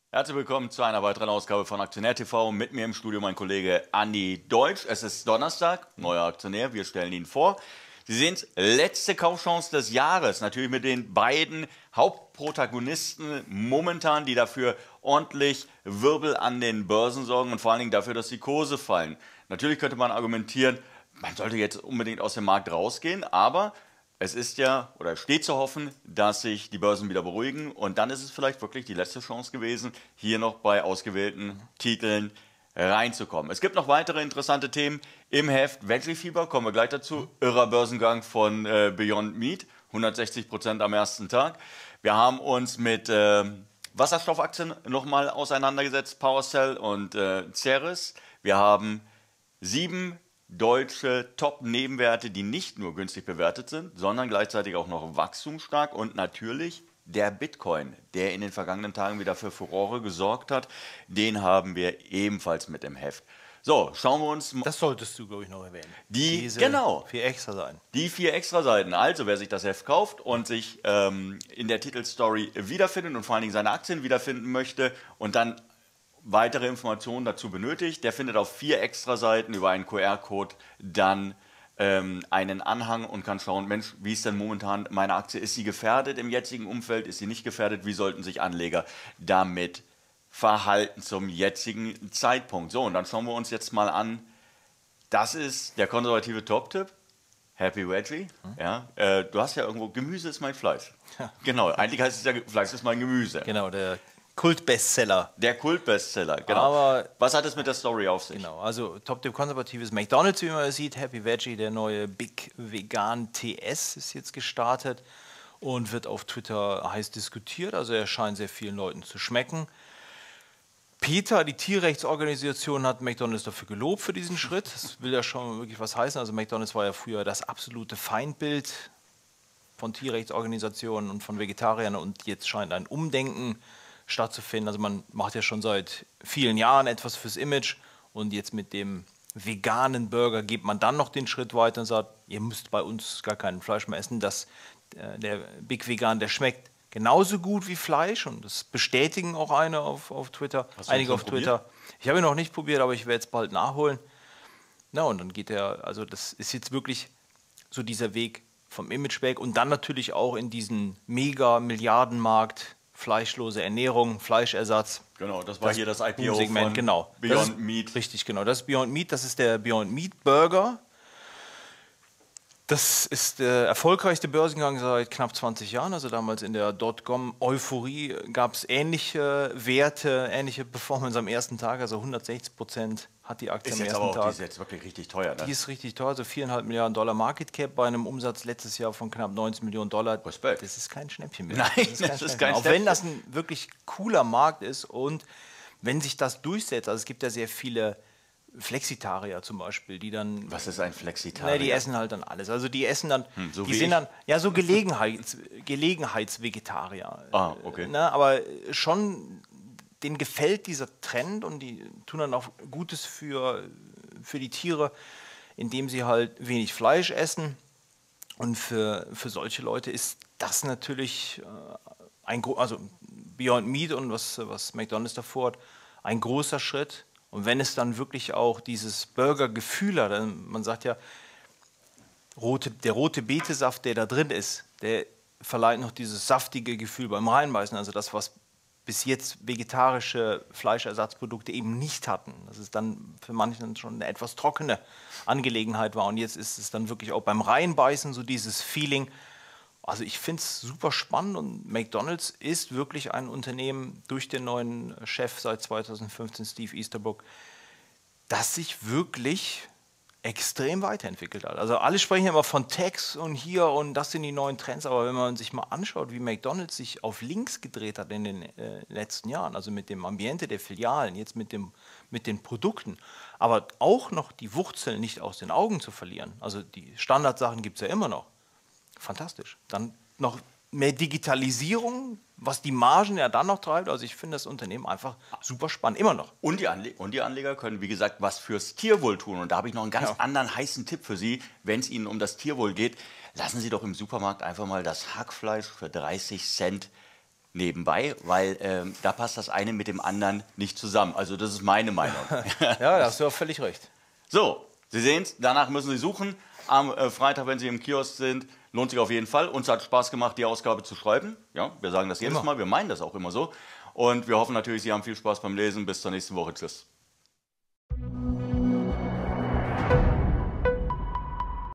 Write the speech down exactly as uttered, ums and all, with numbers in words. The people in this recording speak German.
Herzlich willkommen zu einer weiteren Ausgabe von Aktionär T V. Mit mir im Studio mein Kollege Andi Deutsch. Es ist Donnerstag, neuer Aktionär, wir stellen ihn vor. Sie sehen es, letzte Kaufchance des Jahres. Natürlich mit den beiden Hauptprotagonisten momentan, die dafür ordentlich Wirbel an den Börsen sorgen und vor allen Dingen dafür, dass die Kurse fallen. Natürlich könnte man argumentieren, man sollte jetzt unbedingt aus dem Markt rausgehen, aber es ist ja oder steht zu hoffen, dass sich die Börsen wieder beruhigen und dann ist es vielleicht wirklich die letzte Chance gewesen, hier noch bei ausgewählten Titeln reinzukommen. Es gibt noch weitere interessante Themen im Heft. Veggie-Fieber, kommen wir gleich dazu. Irrer Börsengang von äh, Beyond Meat, hundertsechzig Prozent am ersten Tag. Wir haben uns mit äh, Wasserstoffaktien nochmal auseinandergesetzt, PowerCell und äh, Ceres. Wir haben sieben deutsche Top-Nebenwerte, die nicht nur günstig bewertet sind, sondern gleichzeitig auch noch wachstumsstark und natürlich der Bitcoin, der in den vergangenen Tagen wieder für Furore gesorgt hat, den haben wir ebenfalls mit im Heft. So, schauen wir uns mal. Das solltest du, glaube ich, noch erwähnen. Die, Diese genau. Vier extra Seiten. Die vier Extraseiten. Also, wer sich das Heft kauft und sich ähm, in der Titelstory wiederfindet und vor allen Dingen seine Aktien wiederfinden möchte und dann weitere Informationen dazu benötigt, der findet auf vier Extraseiten über einen Q R-Code dann ähm, einen Anhang und kann schauen, Mensch, wie ist denn momentan meine Aktie? Ist sie gefährdet im jetzigen Umfeld? Ist sie nicht gefährdet? Wie sollten sich Anleger damit verhalten zum jetzigen Zeitpunkt? So, und dann schauen wir uns jetzt mal an, das ist der konservative Top-Tipp. Happy Veggie. Hm? Ja, äh, du hast ja irgendwo, Gemüse ist mein Fleisch. Ja. Genau, eigentlich heißt es ja, Fleisch ist mein Gemüse. Genau, der Kultbestseller. Der Kultbestseller, genau. Aber was hat es mit der Story auf sich? Genau, also Top-Tipp konservatives McDonald's, wie man sieht. Happy Veggie, der neue Big Vegan T S ist jetzt gestartet und wird auf Twitter heiß diskutiert. Also er scheint sehr vielen Leuten zu schmecken. PETA, die Tierrechtsorganisation, hat McDonald's dafür gelobt für diesen Schritt. Das will ja schon wirklich was heißen. Also McDonald's war ja früher das absolute Feindbild von Tierrechtsorganisationen und von Vegetariern und jetzt scheint ein Umdenken stattzufinden. Also man macht ja schon seit vielen Jahren etwas fürs Image und jetzt mit dem veganen Burger geht man dann noch den Schritt weiter und sagt, ihr müsst bei uns gar kein Fleisch mehr essen. Das, äh, der Big Vegan, der schmeckt genauso gut wie Fleisch und das bestätigen auch eine auf, auf Twitter, einige auf Twitter. Ich habe ihn noch nicht probiert, aber ich werde es bald nachholen. Na und dann geht er, also das ist jetzt wirklich so dieser Weg vom Image weg und dann natürlich auch in diesen Mega-Milliardenmarkt fleischlose Ernährung, Fleischersatz. Genau, das war das hier das I P O von genau. Beyond ist, Meat. Richtig, genau. Das ist Beyond Meat, das ist der Beyond Meat Burger. Das ist der erfolgreichste Börsengang seit knapp zwanzig Jahren. Also damals in der Dotcom-Euphorie gab es ähnliche Werte, ähnliche Performance am ersten Tag. Also hundertsechzig Prozent hat die Aktie ist am jetzt ersten aber auch, Tag. Die ist jetzt wirklich richtig teuer. Ne? Die ist richtig teuer, also viereinhalb Milliarden Dollar Market Cap bei einem Umsatz letztes Jahr von knapp neunzehn Millionen Dollar. Respekt. Das ist kein Schnäppchen mehr. Nein, das ist kein, das ist Schnäppchen. kein Auch Schnäppchen. wenn das ein wirklich cooler Markt ist und wenn sich das durchsetzt, also es gibt ja sehr viele Flexitarier zum Beispiel, die dann... Was ist ein Flexitarier? Ne, die essen halt dann alles. Also die essen dann, hm, so die wie sind ich? dann, ja so Gelegenheits, Gelegenheitsvegetarier. Ah, okay. Ne, aber schon, denen gefällt dieser Trend und die tun dann auch Gutes für, für die Tiere, indem sie halt wenig Fleisch essen. Und für, für solche Leute ist das natürlich äh, ein, also Beyond Meat und was, was McDonald's davor hat, ein großer Schritt. Und wenn es dann wirklich auch dieses Burger-Gefühl hat, man sagt ja, rote, der rote Betesaft, der da drin ist, der verleiht noch dieses saftige Gefühl beim Reinbeißen, also das, was bis jetzt vegetarische Fleischersatzprodukte eben nicht hatten. Das ist dann für manche dann schon eine etwas trockene Angelegenheit war und jetzt ist es dann wirklich auch beim Reinbeißen so dieses Feeling. Also ich finde es super spannend und McDonald's ist wirklich ein Unternehmen durch den neuen Chef seit zweitausendfünfzehn, Steve Easterbrook, das sich wirklich extrem weiterentwickelt hat. Also alle sprechen immer von Techs und hier und das sind die neuen Trends, aber wenn man sich mal anschaut, wie McDonald's sich auf links gedreht hat in den äh, letzten Jahren, also mit dem Ambiente der Filialen, jetzt mit, dem, mit den Produkten, aber auch noch die Wurzeln nicht aus den Augen zu verlieren, also die Standardsachen gibt es ja immer noch. Fantastisch. Dann noch mehr Digitalisierung, was die Margen ja dann noch treibt. Also ich finde das Unternehmen einfach super spannend, immer noch. Und die, Anle und die Anleger können, wie gesagt, was fürs Tierwohl tun. Und da habe ich noch einen ganz Ja. anderen heißen Tipp für Sie, wenn es Ihnen um das Tierwohl geht. Lassen Sie doch im Supermarkt einfach mal das Hackfleisch für dreißig Cent nebenbei, weil ähm, da passt das eine mit dem anderen nicht zusammen. Also das ist meine Meinung. Ja, da hast du auch völlig recht. So, Sie sehen es, danach müssen Sie suchen. Am äh, Freitag, wenn Sie im Kiosk sind, lohnt sich auf jeden Fall. Uns hat Spaß gemacht, die Ausgabe zu schreiben. Ja, wir sagen das jedes Immer. Mal, wir meinen das auch immer so. Und wir hoffen natürlich, Sie haben viel Spaß beim Lesen. Bis zur nächsten Woche. Tschüss.